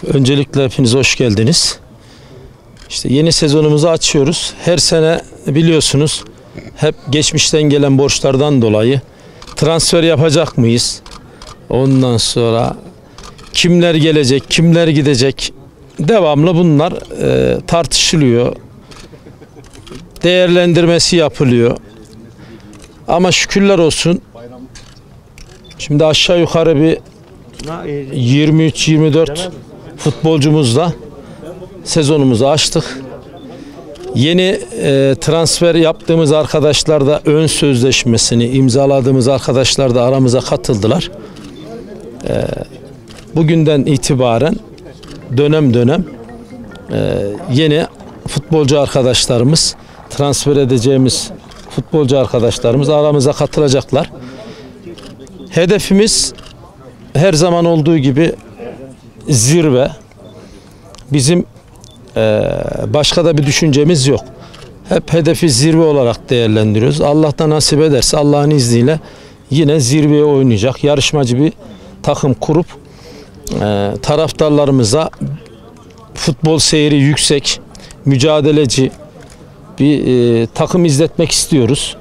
Öncelikle hepiniz hoş geldiniz. İşte yeni sezonumuzu açıyoruz. Her sene biliyorsunuz hep geçmişten gelen borçlardan dolayı transfer yapacak mıyız? Ondan sonra kimler gelecek, kimler gidecek? Devamlı bunlar tartışılıyor. Değerlendirmesi yapılıyor. Ama şükürler olsun. Şimdi aşağı yukarı bir 23-24 futbolcumuzla sezonumuzu açtık. Yeni transfer yaptığımız arkadaşlar da ön sözleşmesini imzaladığımız arkadaşlar da aramıza katıldılar. Bugünden itibaren dönem dönem yeni futbolcu arkadaşlarımız, transfer edeceğimiz futbolcu arkadaşlarımız aramıza katılacaklar. Hedefimiz her zaman olduğu gibi zirve. Bizim başka da bir düşüncemiz yok. Hep hedefi zirve olarak değerlendiriyoruz. Allah da nasip ederse Allah'ın izniyle yine zirveye oynayacak yarışmacı bir takım kurup taraftarlarımıza futbol seyri yüksek, mücadeleci bir takım izletmek istiyoruz.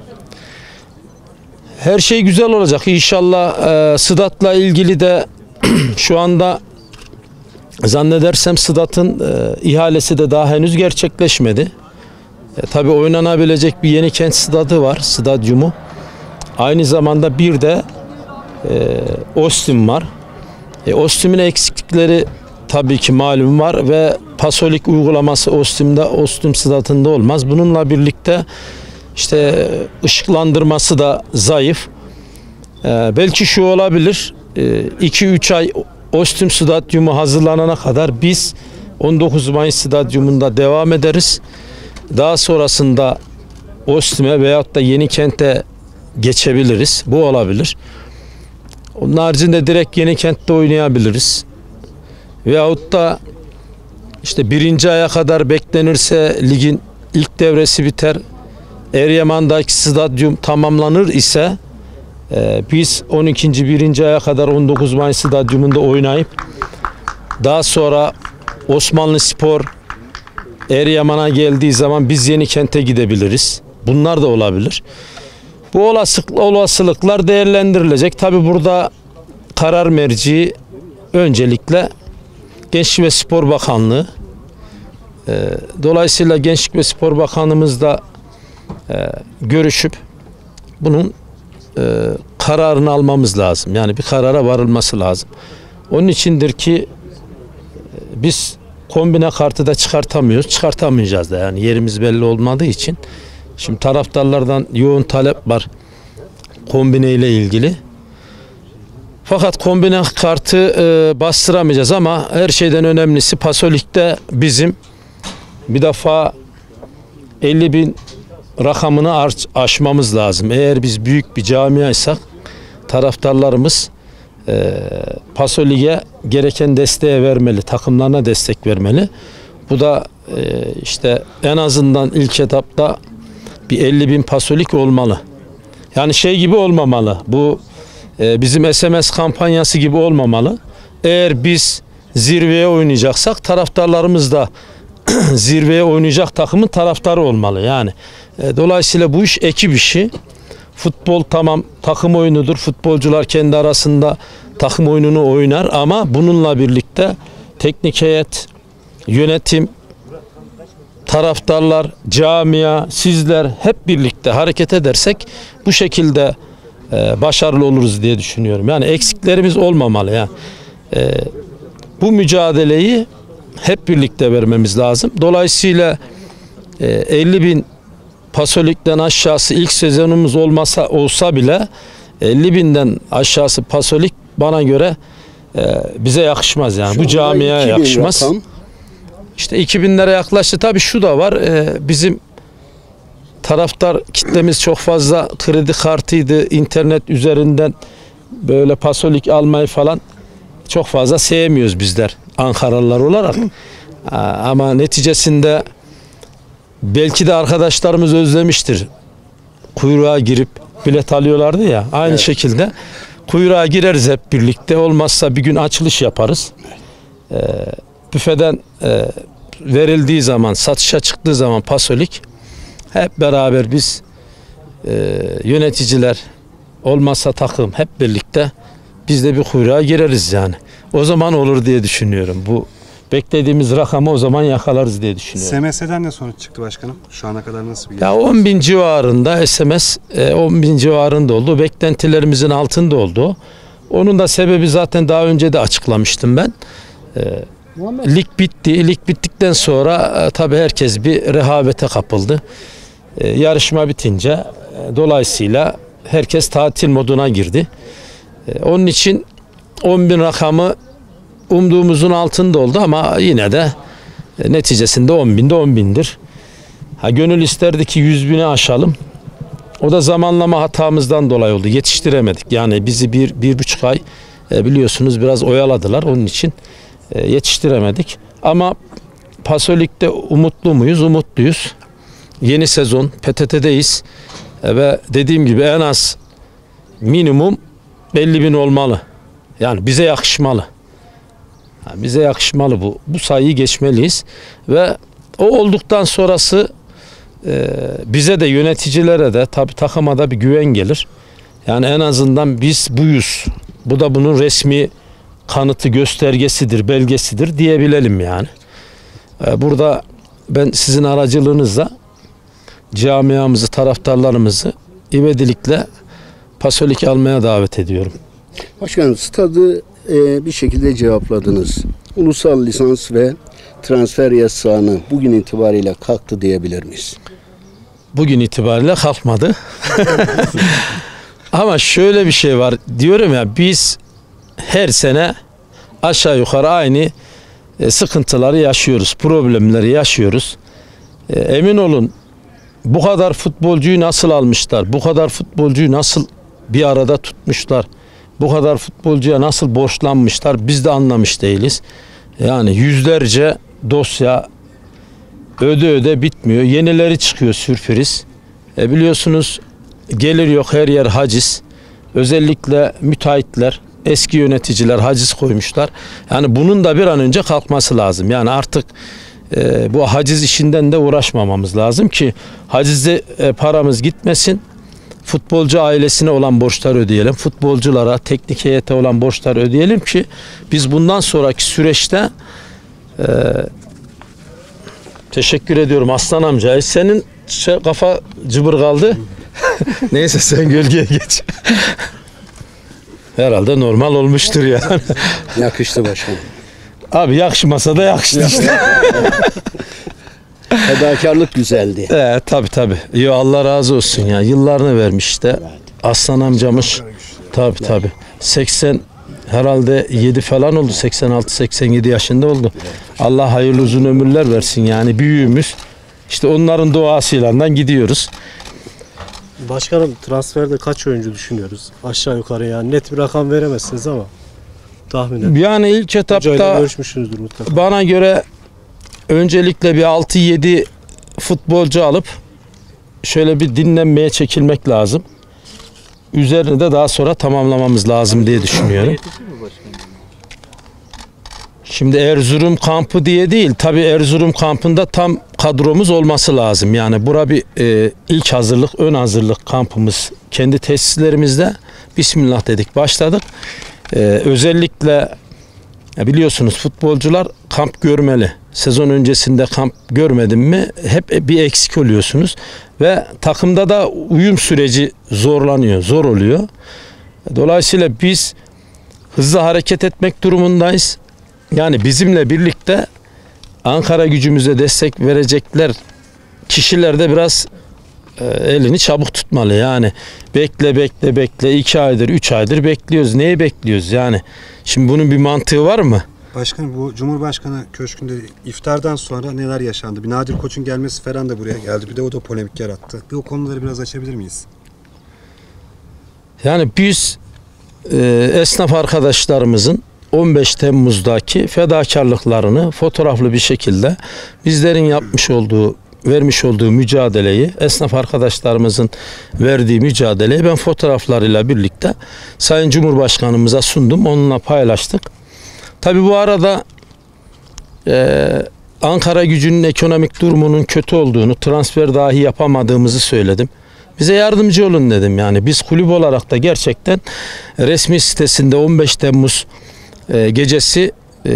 Her şey güzel olacak. İnşallah Sıdat'la ilgili de şu anda zannedersem Sıdat'ın ihalesi de daha henüz gerçekleşmedi. Tabii oynanabilecek bir Yenikent stadı var, stadyumu. Aynı zamanda bir de Ostim var. Ostim'in eksiklikleri tabii ki malum var ve Pasolik uygulaması Ostim stadında olmaz. Bununla birlikte işte ışıklandırması da zayıf. Belki şu olabilir, 2-3 ay Ostim stadyumu hazırlanana kadar biz 19 Mayıs stadyumunda devam ederiz. Daha sonrasında Ostim'e veyahut da Yenikent'e geçebiliriz. Bu olabilir. Onun haricinde direkt Yenikent'te oynayabiliriz. Veyahut da işte birinci aya kadar beklenirse ligin ilk devresi biter. Eryaman'daki stadyum tamamlanır ise biz 12. birinci aya kadar 19 Mayıs stadyumunda oynayıp daha sonra Osmanlıspor Eryaman'a geldiği zaman biz Yenikent'e gidebiliriz. Bunlar da olabilir. Bu olasılıklar değerlendirilecek. Tabi burada karar merci öncelikle Gençlik ve Spor Bakanlığı. Dolayısıyla Gençlik ve Spor Bakanlığımızla görüşüp bunun kararını almamız lazım. Yani bir karara varılması lazım. Onun içindir ki biz kombine kartı da çıkartamıyoruz. Çıkartamayacağız da yani yerimiz belli olmadığı için. Şimdi taraftarlardan yoğun talep var kombine ile ilgili. Fakat kombine kartı bastıramayacağız ama her şeyden önemlisi Pasolik'te bizim bir defa 50.000 rakamını aşmamız lazım. Eğer biz büyük bir camiaysak taraftarlarımız Pasolik'e gereken desteği vermeli, takımlarına destek vermeli. Bu da işte en azından ilk etapta bir 50.000 Pasolik olmalı. Yani şey gibi olmamalı. Bu bizim SMS kampanyası gibi olmamalı. Eğer biz zirveye oynayacaksak taraftarlarımız da zirveye oynayacak takımın taraftarı olmalı. Yani dolayısıyla bu iş ekip işi. Futbol tamam takım oyunudur. Futbolcular kendi arasında takım oyununu oynar ama bununla birlikte teknik heyet, yönetim, taraftarlar, camia, sizler hep birlikte hareket edersek bu şekilde başarılı oluruz diye düşünüyorum. Yani eksiklerimiz olmamalı. Yani bu mücadeleyi hep birlikte vermemiz lazım. Dolayısıyla 50.000 Pasolik'ten aşağısı ilk sezonumuz olsa bile 50.000'den aşağısı Pasolik bana göre bize yakışmaz yani. Bu camiye yakışmaz. Rakam. İşte 2000'lere yaklaştı. Tabii şu da var. Bizim taraftar kitlemiz çok fazla kredi kartıydı. İnternet üzerinden böyle Pasolik almayı falan çok fazla sevmiyoruz bizler Ankaralılar olarak. Ama neticesinde belki de arkadaşlarımız özlemiştir. Kuyruğa girip bilet alıyorlardı ya. Aynı şekilde kuyruğa gireriz hep birlikte. Olmazsa bir gün açılış yaparız. büfeden verildiği zaman, satışa çıktığı zaman Pasolik, hep beraber biz yöneticiler, olmazsa takım hep birlikte biz de bir kuyruğa gireriz yani. O zaman olur diye düşünüyorum. Bu beklediğimiz rakamı o zaman yakalarız diye düşünüyorum. SMS'den ne sonuç çıktı başkanım? Şu ana kadar nasıl bir... Ya 10.000 civarında SMS 10.000 civarında oldu. Beklentilerimizin altında oldu. Onun da sebebi zaten daha önce de açıklamıştım ben. Lig bitti. Lig bittikten sonra tabii herkes bir rehavete kapıldı. Yarışma bitince dolayısıyla herkes tatil moduna girdi. Onun için 10.000 rakamı umduğumuzun altında oldu ama yine de neticesinde 10.000'de 10.000'dir. Gönül isterdi ki 100.000'i aşalım. O da zamanlama hatamızdan dolayı oldu. Yetiştiremedik. Yani bizi bir buçuk ay biliyorsunuz biraz oyaladılar. Onun için yetiştiremedik. Ama Pasolik'te umutlu muyuz? Umutluyuz. Yeni sezon PTT'deyiz. Ve dediğim gibi en az minimum 50.000 olmalı. Yani bize yakışmalı. Bize yakışmalı bu. Bu sayıyı geçmeliyiz. Ve o olduktan sonrası bize de, yöneticilere de, tabii takıma da bir güven gelir. Yani en azından biz buyuz. Bu da bunun resmi kanıtı, göstergesidir, belgesidir diyebilelim yani. Burada ben sizin aracılığınızla camiamızı, taraftarlarımızı ivedilikle Pasolik almaya davet ediyorum. Başkanım, stadı bir şekilde cevapladınız. Ulusal lisans ve transfer yasağını bugün itibariyle kalktı diyebilir miyiz? Bugün itibariyle kalkmadı. Ama şöyle bir şey var. Diyorum ya, biz her sene aşağı yukarı aynı sıkıntıları yaşıyoruz. Problemleri yaşıyoruz. Emin olun, bu kadar futbolcuyu nasıl almışlar? Bu kadar futbolcuyu nasıl bir arada tutmuşlar? Bu kadar futbolcuya nasıl borçlanmışlar? Biz de anlamış değiliz. Yani yüzlerce dosya öde bitmiyor. Yenileri çıkıyor sürpriz. Biliyorsunuz gelir yok, her yer haciz. Özellikle müteahhitler, eski yöneticiler haciz koymuşlar. Yani bunun da bir an önce kalkması lazım. Yani artık bu haciz işinden de uğraşmamamız lazım ki hacizde paramız gitmesin. Futbolcu ailesine olan borçları ödeyelim. Futbolculara, teknik heyete olan borçları ödeyelim ki biz bundan sonraki süreçte teşekkür ediyorum Aslan amca. Senin kafa cıbır kaldı. Neyse, sen gölgeye geç. Herhalde normal olmuştur yani. Yakıştı başkanım. Abi yakışmasa da yakıştı işte. Fedakarlık güzeldi. Tabii. Yo, Allah razı olsun ya. Yıllarını vermiş işte. Aslan amcamız. Tabii. 80 herhalde 7 falan oldu. 86-87 yaşında oldu. Allah hayırlı uzun ömürler versin yani, büyüğümüz. İşte onların duasıyla gidiyoruz. Başkanım, transferde kaç oyuncu düşünüyoruz? Aşağı yukarı yani net bir rakam veremezsiniz ama tahminen. Yani ilk etapta görüşmüşsünüzdür mutlaka. bana göre öncelikle bir 6-7 futbolcu alıp şöyle bir dinlenmeye çekilmek lazım. Üzerine de daha sonra tamamlamamız lazım diye düşünüyorum. Şimdi Erzurum kampı diye değil. Tabii Erzurum kampında tam kadromuz olması lazım. Yani bura bir ilk hazırlık, ön hazırlık kampımız. Kendi tesislerimizde Bismillah dedik, başladık. Özellikle biliyorsunuz futbolcular kamp görmeli. Sezon öncesinde kamp görmedin mi hep bir eksik oluyorsunuz. Ve takımda da uyum süreci zor oluyor. Dolayısıyla biz hızlı hareket etmek durumundayız. Yani bizimle birlikte Ankara Gücümüze destek verecekler kişiler de biraz elini çabuk tutmalı. Yani bekle 2 aydır 3 aydır bekliyoruz. Neyi bekliyoruz yani? Şimdi bunun bir mantığı var mı? Başkanım, bu Cumhurbaşkanı Köşkü'nde iftardan sonra neler yaşandı? Bir Nadir Koç'un gelmesi falan da buraya geldi. Bir de o da polemik yarattı. Bir o konuları biraz açabilir miyiz? Yani biz esnaf arkadaşlarımızın 15 Temmuz'daki fedakarlıklarını fotoğraflı bir şekilde bizlerin vermiş olduğu mücadeleyi, esnaf arkadaşlarımızın verdiği mücadeleyi ben fotoğraflarıyla birlikte Sayın Cumhurbaşkanımıza sundum. Onunla paylaştık. Tabii bu arada Ankara Gücü'nün ekonomik durumunun kötü olduğunu, transfer dahi yapamadığımızı söyledim. Bize yardımcı olun dedim yani. Biz kulüp olarak da gerçekten resmi sitesinde 15 Temmuz gecesi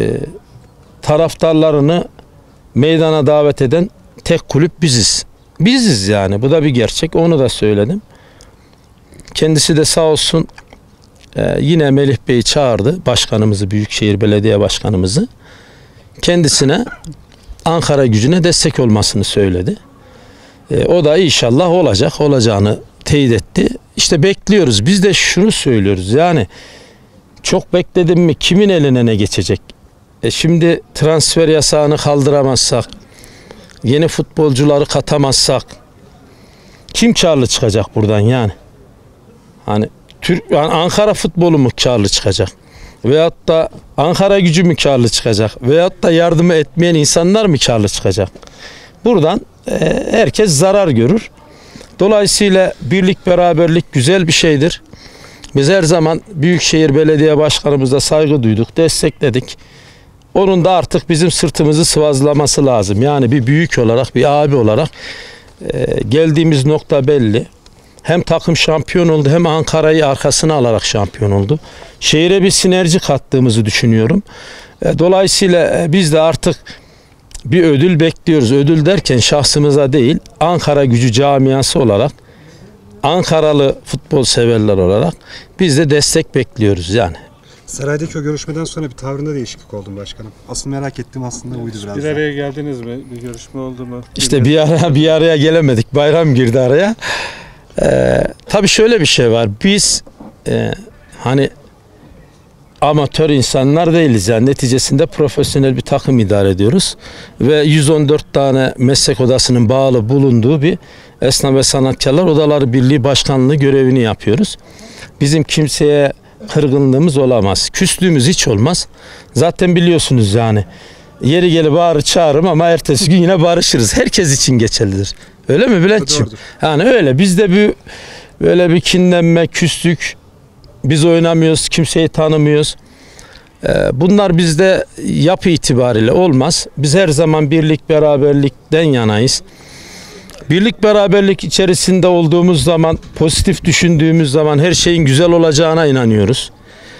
taraftarlarını meydana davet eden tek kulüp biziz. Biziz yani. Bu da bir gerçek. Onu da söyledim. Kendisi de sağ olsun yine Melih Bey'i çağırdı. Başkanımızı, Büyükşehir Belediye Başkanımızı. Kendisine Ankara Gücü'ne destek olmasını söyledi. O da inşallah olacak, olacağını teyit etti. İşte bekliyoruz. Biz de şunu söylüyoruz. Yani çok bekledim mi kimin eline ne geçecek? Şimdi transfer yasağını kaldıramazsak, yeni futbolcuları katamazsak kim karlı çıkacak buradan yani? Hani yani Ankara futbolu mu karlı çıkacak? Veyahut da Ankara Gücü mü karlı çıkacak? Veyahut da yardım etmeyen insanlar mı karlı çıkacak? Buradan herkes zarar görür. Dolayısıyla birlik beraberlik güzel bir şeydir. Biz her zaman Büyükşehir Belediye Başkanımıza saygı duyduk, destekledik. Onun da artık bizim sırtımızı sıvazlaması lazım. Yani bir büyük olarak, bir abi olarak geldiğimiz nokta belli. Hem takım şampiyon oldu hem Ankara'yı arkasına alarak şampiyon oldu. Şehire bir sinerji kattığımızı düşünüyorum. Dolayısıyla biz de artık bir ödül bekliyoruz. Ödül derken şahsımıza değil, Ankara Gücü camiası olarak, Ankaralı futbol severler olarak biz de destek bekliyoruz yani. Saraydaki o görüşmeden sonra bir tavrında değişiklik oldu başkanım. Asıl merak ettiğim aslında buydu biraz. Bir araya geldiniz mi? Bir görüşme oldu mu? İşte bir araya gelemedik. Bayram girdi araya. Tabii şöyle bir şey var. Biz hani amatör insanlar değiliz yani. Neticesinde profesyonel bir takım idare ediyoruz. Ve 114 tane meslek odasının bağlı bulunduğu bir Esnaf ve Sanatkarlar Odaları Birliği Başkanlığı görevini yapıyoruz. Bizim kimseye kırgınlığımız olamaz. Küslüğümüz hiç olmaz. Zaten biliyorsunuz yani. Yeri gelip bağırır çağırırım ama ertesi gün yine barışırız. Herkes için geçerlidir. Öyle mi Bülent'ciğim? Yani öyle. Bizde böyle bir kinlenme, küslük, biz oynamıyoruz, kimseyi tanımıyoruz. Bunlar bizde yapı itibariyle olmaz. Biz her zaman birlik beraberlikten yanayız. Birlik beraberlik içerisinde olduğumuz zaman, pozitif düşündüğümüz zaman her şeyin güzel olacağına inanıyoruz.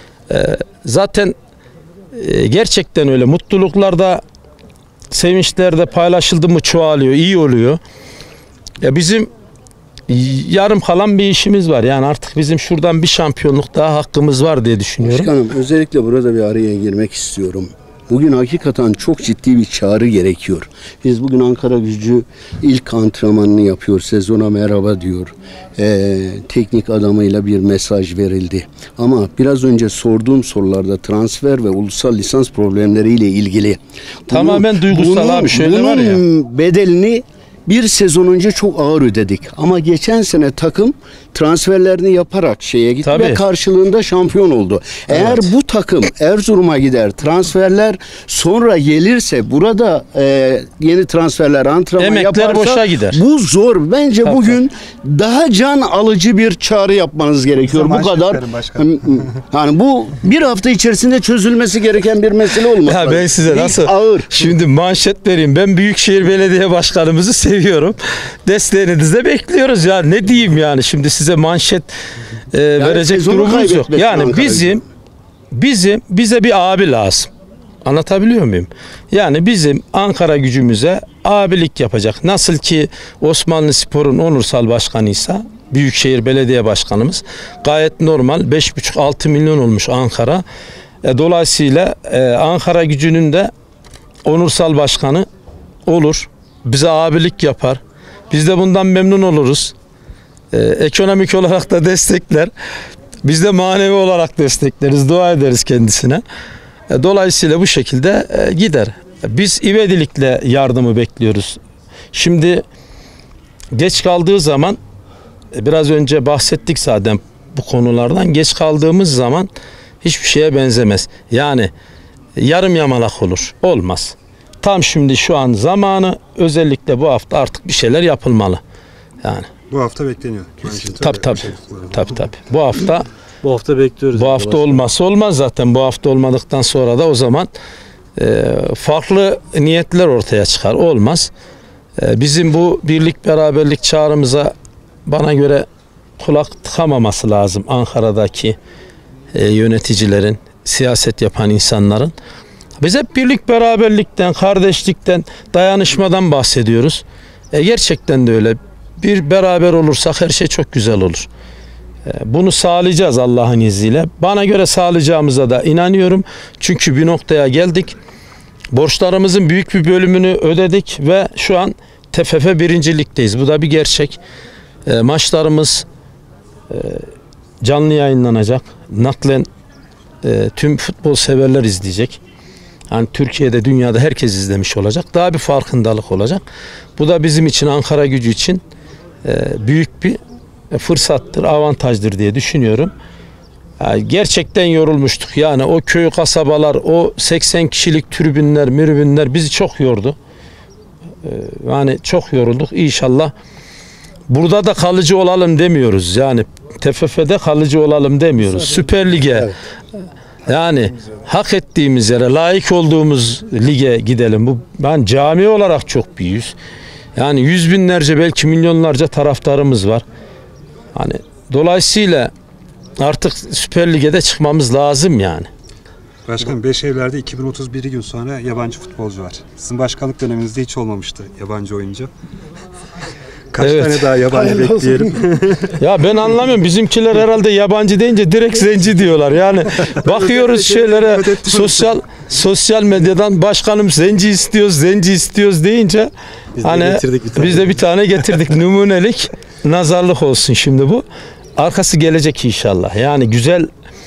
Zaten gerçekten öyle. Mutluluklarda, sevinçlerde paylaşıldı mı çoğalıyor, iyi oluyor. Bizim yarım kalan bir işimiz var. Yani artık bizim şuradan bir şampiyonluk daha hakkımız var diye düşünüyorum. Başkanım, özellikle burada bir araya girmek istiyorum. Bugün hakikaten çok ciddi bir çağrı gerekiyor. Biz bugün Ankara Gücü ilk antrenmanını yapıyor. Sezona merhaba diyor. Teknik adamıyla bir mesaj verildi. Ama biraz önce sorduğum sorularda transfer ve ulusal lisans problemleriyle ilgili. Tamamen duygusal abi. Şöyle var ya. Bunun bedelini bir sezon önce çok ağır ödedik. Ama geçen sene takım transferlerini yaparak şeye gitti ve karşılığında şampiyon oldu. Evet. Eğer bu takım Erzurum'a gider, transferler sonra gelirse, burada yeni transferler, antrenman emekler yaparsa boşa gider. Bu zor. Bence bugün daha can alıcı bir çağrı yapmanız gerekiyor. Bu kadar. Yani bu bir hafta içerisinde çözülmesi gereken bir mesele olmaz. Ya ben size nasıl ağır. Şimdi manşet vereyim. Ben Büyükşehir Belediye Başkanımızı seviyorum. Desteğinizi de bekliyoruz ya. Ne diyeyim yani, şimdi size manşet verecek durumumuz yok. Yani bize bir abi lazım. Anlatabiliyor muyum? Yani bizim Ankara Gücümüze abilik yapacak. Nasıl ki Osmanlıspor'un onursal başkanıysa Büyükşehir Belediye Başkanımız, gayet normal 5,5-6 milyon olmuş Ankara. Dolayısıyla Ankara Gücü'nün de onursal başkanı olur. Bize abilik yapar. Biz de bundan memnun oluruz. Ekonomik olarak da destekler. Biz de manevi olarak destekleriz. Dua ederiz kendisine. Dolayısıyla bu şekilde gider. Biz ivedilikle yardımı bekliyoruz. Şimdi geç kaldığı zaman, biraz önce bahsettik zaten bu konulardan, geç kaldığımız zaman hiçbir şeye benzemez. Yani yarım yamalak olur. Olmaz. Tam şimdi şu an zamanı, özellikle bu hafta artık bir şeyler yapılmalı. Yani. Bu hafta bekleniyor. Tabii. Bu hafta bekliyoruz. Bu hafta olmazsa olmaz zaten. Bu hafta olmadıktan sonra da o zaman farklı niyetler ortaya çıkar. Olmaz. Bizim bu birlik beraberlik çağrımıza bana göre kulak tıkamaması lazım Ankara'daki yöneticilerin, siyaset yapan insanların. Biz hep birlik beraberlikten, kardeşlikten, dayanışmadan bahsediyoruz. Gerçekten de öyle. Bir beraber olursak her şey çok güzel olur. Bunu sağlayacağız Allah'ın izniyle. Bana göre sağlayacağımıza da inanıyorum. Çünkü bir noktaya geldik. Borçlarımızın büyük bir bölümünü ödedik ve şu an TFF 1. Lig'deyiz. Bu da bir gerçek. Maçlarımız canlı yayınlanacak. Naklen tüm futbol severler izleyecek. Yani Türkiye'de, dünyada herkes izlemiş olacak. Daha bir farkındalık olacak. Bu da bizim için, Ankara Gücü için büyük bir fırsattır, avantajdır diye düşünüyorum. Yani gerçekten yorulmuştuk. Yani o köy kasabalar, o 80 kişilik tribünler bizi çok yordu. Yani çok yorulduk. İnşallah burada da kalıcı olalım demiyoruz. Yani TFF'de kalıcı olalım demiyoruz. Süper Lig'e, yani hak ettiğimiz yere, layık olduğumuz lige gidelim. Ben cami olarak çok büyüğüz. Yani yüz binlerce, belki milyonlarca taraftarımız var. Hani dolayısıyla artık Süper Lig'e de çıkmamız lazım yani. Başkanım, Beşevler'de 2031 gün sonra yabancı futbolcu var. Sizin başkanlık döneminizde hiç olmamıştı yabancı oyuncu. Kaç tane daha yabancı bekleyelim? Ya ben anlamıyorum. Bizimkiler herhalde yabancı deyince direkt zenci diyorlar. Yani bakıyoruz şeylere, sosyal medyadan başkanım zenci istiyoruz deyince biz de bir tane getirdik. Numunelik, nazarlık olsun şimdi bu. Arkası gelecek inşallah. Yani güzel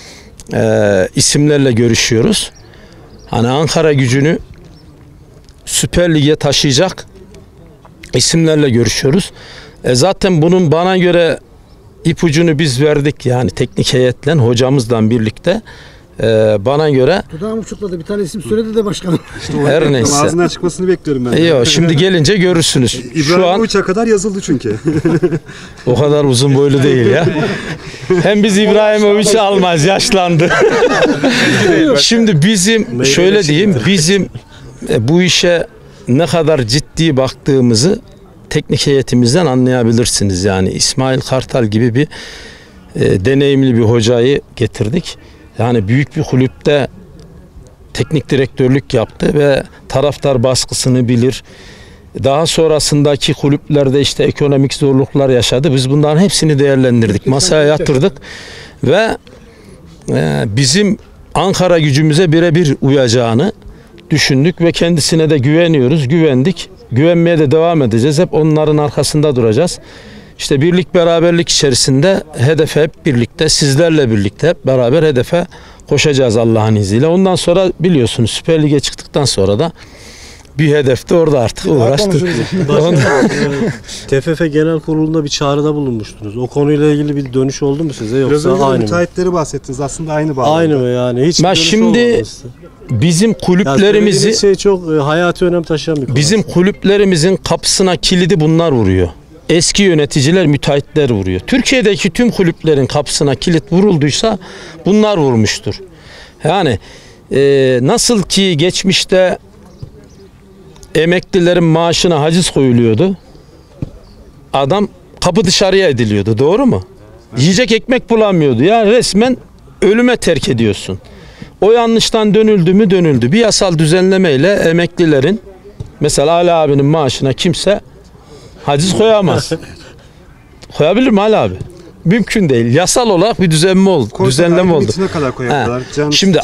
isimlerle görüşüyoruz. Hani Ankara Gücü'nü Süper Lig'e taşıyacak isimlerle görüşüyoruz. Zaten bunun bana göre ipucunu biz verdik, yani teknik heyetle, hocamızla birlikte. Bana göre dudağım uçukladı, bir tane isim söyledi de başkanım. İşte her neyse. Ağzından çıkmasını bekliyorum ben. Yok, şimdi gelince görürsünüz. İbrahimovic'e kadar yazıldı çünkü. O kadar uzun boylu değil ya. Hem biz İbrahimovic'i almaz, yaşlandı. Şimdi bizim şöyle diyeyim, bizim bu işe ne kadar ciddi baktığımızı teknik heyetimizden anlayabilirsiniz. Yani İsmail Kartal gibi bir deneyimli bir hocayı getirdik. Yani büyük bir kulüpte teknik direktörlük yaptı ve taraftar baskısını bilir. Daha sonrasındaki kulüplerde işte ekonomik zorluklar yaşadı. Biz bunların hepsini değerlendirdik, masaya yatırdık ve bizim Ankara Gücümüze birebir uyacağını düşündük ve kendisine de güveniyoruz, güvendik. Güvenmeye de devam edeceğiz. Hep onların arkasında duracağız. İşte birlik beraberlik içerisinde hedefe hep birlikte, sizlerle birlikte hep beraber hedefe koşacağız Allah'ın izniyle. Ondan sonra biliyorsunuz Süper Lig'e çıktıktan sonra da bir hedefte orada artık uğraştık. TFF Genel Kurulu'nda bir çağrıda bulunmuştunuz. O konuyla ilgili bir dönüş oldu mu size, yoksa Biraz önce aynı mı? müteahhitleri bahsettiniz. Aslında aynı bağlamda. Aynı mı yani? Hiç Ben şimdi bizim kulüplerimizi, yani şey çok hayati önem taşıyan bir konu. bizim kulüplerimizin kapısına kilidi bunlar vuruyor. Eski yöneticiler, müteahhitler vuruyor. Türkiye'deki tüm kulüplerin kapısına kilit vurulduysa bunlar vurmuştur. Yani nasıl ki geçmişte emeklilerin maaşına haciz koyuluyordu. Adam kapı dışarıya ediliyordu. Doğru mu? Yiyecek ekmek bulamıyordu. Ya resmen ölüme terk ediyorsun. O yanlıştan dönüldü mü dönüldü. Bir yasal düzenlemeyle emeklilerin, mesela Ali abinin maaşına kimse haciz koyamaz. Koyabilir mi Ali abi? Mümkün değil. Yasal olarak bir düzenleme oldu. Düzenleme oldu. Kadar koyarlar. Şimdi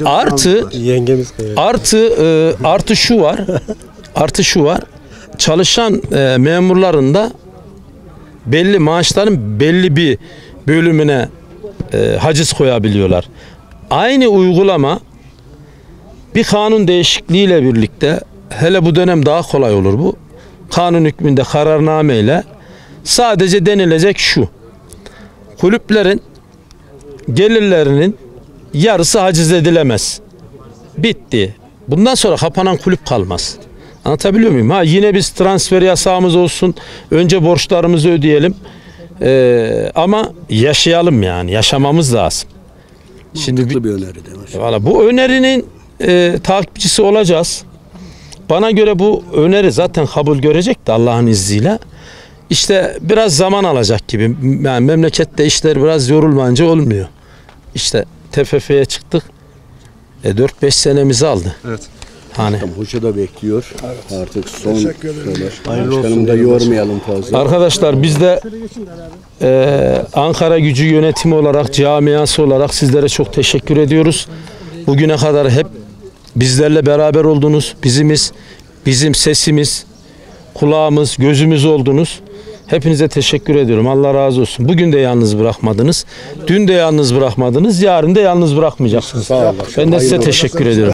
artı şu var. Artı şu var. Çalışan memurların da belli maaşların belli bir bölümüne haciz koyabiliyorlar. Aynı uygulama bir kanun değişikliğiyle birlikte, hele bu dönem daha kolay olur bu. Kanun hükmünde kararnameyle sadece denilecek şu: kulüplerin gelirlerinin yarısı haciz edilemez. Bitti. Bundan sonra kapanan kulüp kalmaz. Anlatabiliyor muyum? Yine biz transfer yasağımız olsun, önce borçlarımızı ödeyelim, ama yaşayalım, yani yaşamamız lazım. Şimdi bir öneri de var. Valla bu önerinin takipçisi olacağız. Bana göre bu öneri zaten kabul görecekti Allah'ın izniyle. İşte biraz zaman alacak gibi. Yani memlekette işler biraz yorulmayınca olmuyor. İşte TFF'ye çıktık. 4-5 senemizi aldı. Evet. Hani Hoca da bekliyor. Artık son Hayırlı olsun başkanım da diyelim yormayalım fazla. arkadaşlar biz de Ankara Gücü yönetimi olarak, camiası olarak sizlere çok teşekkür ediyoruz. Bugüne kadar hep bizlerle beraber oldunuz. Bizim sesimiz, kulağımız, gözümüz oldunuz. Hepinize teşekkür ediyorum. Allah razı olsun. Bugün de yalnız bırakmadınız. Dün de yalnız bırakmadınız. Yarın da yalnız bırakmayacaksınız. Sağ olun. Ben de size teşekkür ediyorum.